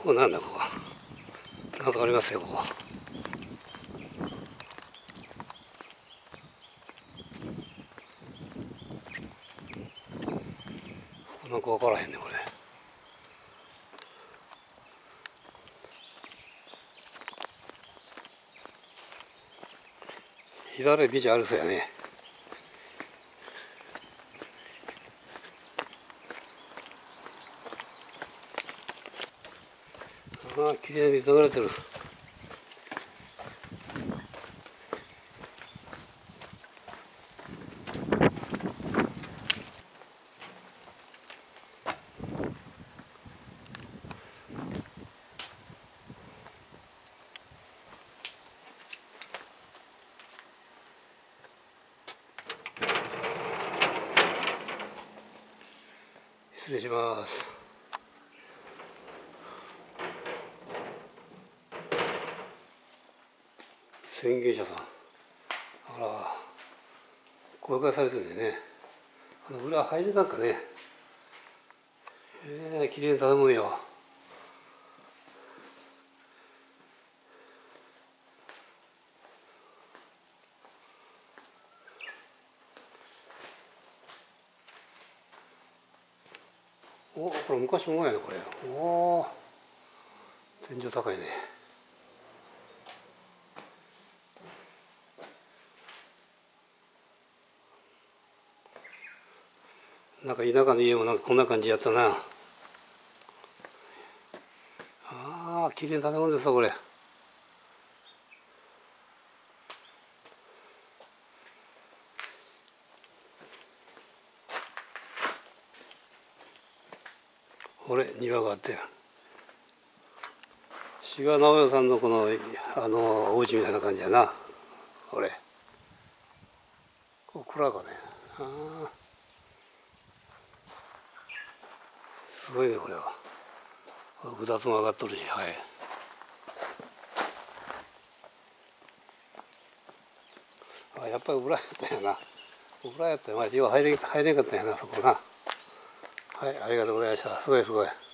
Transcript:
こなんだここ。なんかありますよここ。なんか分からへんねこれ。左道あるそうやね。ああ、きれいに水流れてる。失礼します。宣言者さん。あら、公開されてるんでね。裏入れたんかね。きれいに頼むよ。お、これ昔もんやねこれ。おお、天井高いね。なんか田舎の家もなんかこんな感じやったな。ああ、きれいに建物ですわこれ。これ庭があって、志賀直哉さんのこのお家みたいな感じやな。これここ蔵かね。ああ、すごいねこれは。2つも上がっとるし、はい。あ、やっぱり裏やったんやな。裏やったんや。まあ、よう入れんかったんやなそこな。はい、ありがとうございました。すごいすごい。